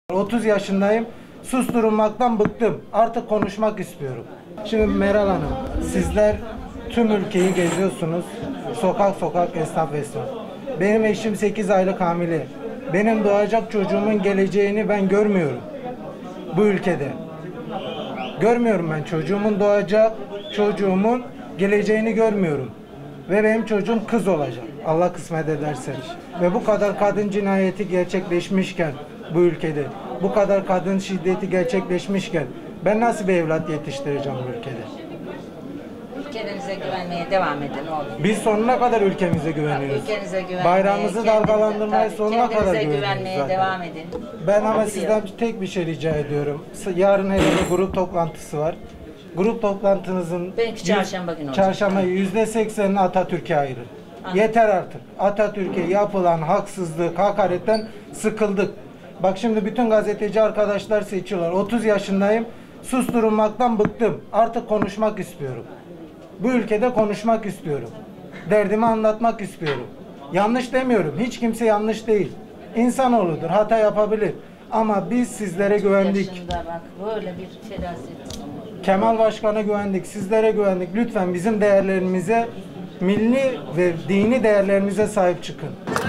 30 yaşındayım. Susturulmaktan bıktım. Artık konuşmak istiyorum. Şimdi Meral Hanım, sizler tüm ülkeyi geziyorsunuz. Sokak sokak, esnaf esnaf. Benim eşim 8 aylık hamile. Benim doğacak çocuğumun geleceğini ben görmüyorum. Bu ülkede. Görmüyorum ben çocuğumun doğacak çocuğumun geleceğini görmüyorum. Ve benim çocuğum kız olacak. Allah kısmet ederse. Ve bu kadar kadın cinayeti gerçekleşmişken bu ülkede, bu kadar kadın şiddeti gerçekleşmişken ben nasıl bir evlat yetiştireceğim bu ülkede? Ülkenize güvenmeye devam edin oğlum. Biz sonuna kadar ülkemize güveniyoruz. Ülkenize güvenmeye, bayrağımızı dalgalandırmaya sonuna kadar güvenmeye zaten. devam edin. Ben ama sizden tek bir şey rica ediyorum. Yarın hele bir grup toplantısı var. Grup toplantınızın belki çarşamba günü olacak. Çarşamba %80'ini Atatürk'e ayırın. Yeter artık. Atatürk'e yapılan haksızlık, hakaretten sıkıldık. Bak şimdi bütün gazeteci arkadaşlar seçiyorlar. 30 yaşındayım. Susturulmaktan bıktım. Artık konuşmak istiyorum. Bu ülkede konuşmak istiyorum. Derdimi anlatmak istiyorum. Yanlış demiyorum. Hiç kimse yanlış değil. İnsanoğludur. Hata yapabilir. Ama biz sizlere güvendik. Yaşında bak böyle bir felaket. Kemal Başkan'a güvendik. Sizlere güvendik. Lütfen bizim değerlerimize, milli ve dini değerlerimize sahip çıkın.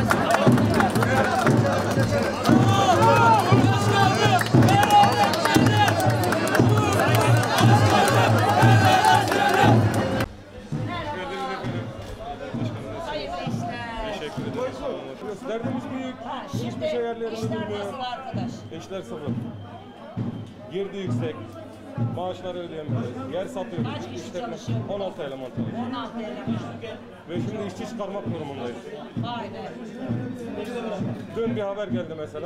Derdimiz büyük. Hiçbir şey yerlerinde durmuyor. İşler sıfır. Girdi yüksek. Maaşları ödeyemiyoruz. Yer satıyoruz. Kaç kişi çalışıyor? 16 eleman çalışıyor. 16 eleman. Ve şimdi işçi çıkarmak durumundayız. Vay be. Dün bir haber geldi mesela.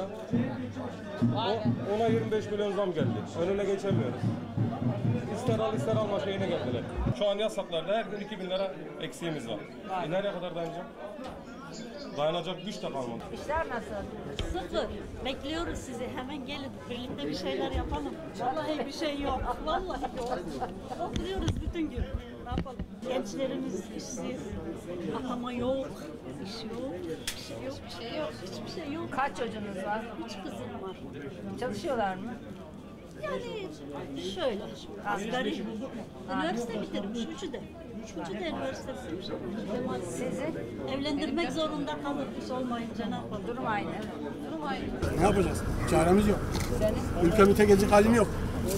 Ona 25 milyon zam geldi. Önüne geçemiyoruz. İster al ister alma şeyine geldiler. Şu an yasaklarda her gün 2000 lira eksiğimiz var. Nereye kadar dayanacağım? Dayanacak güç de kalmadı. İşler nasıl? Sıfır. Bekliyoruz sizi. Hemen gelin. Birlikte bir şeyler yapalım. Vallahi bir şey yok. Vallahi yok. Oturuyoruz bütün gün. Ne yapalım? Gençlerimiz işsiz. Atama yok. İş yok. Bir şey yok. Bir şey yok. Hiçbir şey yok. Kaç çocuğunuz var? 3 kızım var. Çalışıyorlar mı? Yani şöyle. Asgari. Üniversite bitirmiş. Üçü de. Üçü de üniversite bitirmiş. Sizi? Evlendirmek zorunda kalırmış olmayınca ne yapalım? Durum aynı. Durum aynı. Ne yapacağız? Çaremiz yok. Senin? Ülkemi tek edecek halim yok.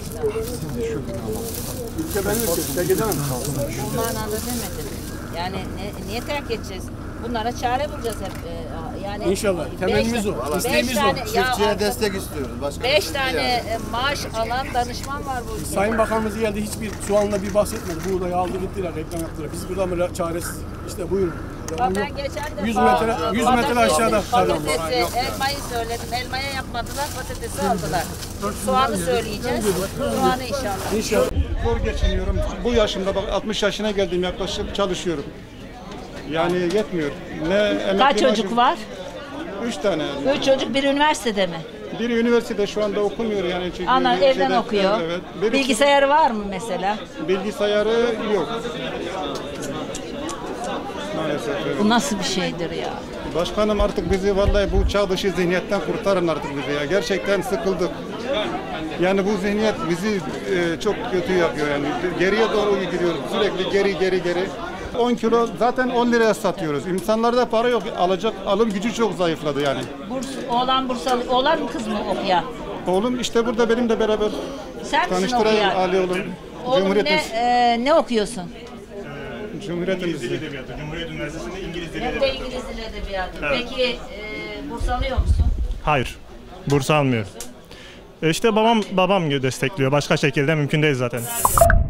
Ülke benim ülkem. Tek edemem. Bu manada demedim. Yani niye terk edeceğiz? Bunlara çare bulacağız hep. Yani İnşallah. Temennimiz o. İsteğimiz o. Çiftçiye destek istiyoruz. Başka 5 bir şey tane değil. maaş alan danışman var bu ülkede. Sayın Bakanımız geldi, hiçbir soğanla bir bahsetmedi. Buğdayı aldı gittiler, reklam yaptılar. Biz burada mı çaresiz? İşte buyurun. Ben geçen defa 100 metre aşağıda. Patatesi, elmayı söyledim. Elmaya yapmadılar, patatesi aldılar. Soğanı söyleyeceğiz. Soğanı inşallah. İnşallah. Zor geçiniyorum. Bu yaşımda bak 60 yaşına geldim yaklaşık çalışıyorum. Yani yetmiyor. Kaç çocuk var? 3 tane. 3 çocuk, bir üniversitede mi? Biri üniversitede şu anda okumuyor yani. Çünkü Ana evden okuyor. Evet. Birisi, Bilgisayarı var mı mesela? bilgisayarı yok. Maalesef öyle. Bu nasıl bir şeydir ya? Başkanım artık bizi vallahi bu çağ dışı zihniyetten kurtarın artık bizi ya. Gerçekten sıkıldık. Yani bu zihniyet bizi çok kötü yapıyor yani. Geriye doğru gidiyoruz. Sürekli geri. 10 kilo zaten 10 liraya satıyoruz. İnsanlarda para yok. Alım gücü çok zayıfladı yani. Oğlan Bursalı, oğlan mı kız mı okuyan? Oğlum işte burada benimle beraber Sen misin tanıştırayım okuyan? Ali oğlum. Oğlum ne okuyorsun? Cumhuriyetimiz. Cumhuriyet Üniversitesi'nde İngiliz Dili Hem de İngiliz Dili Edebiyatı. Peki burs alıyor musun? Hayır. Burs almıyor. İşte babam destekliyor. Başka şekilde mümkün değil zaten.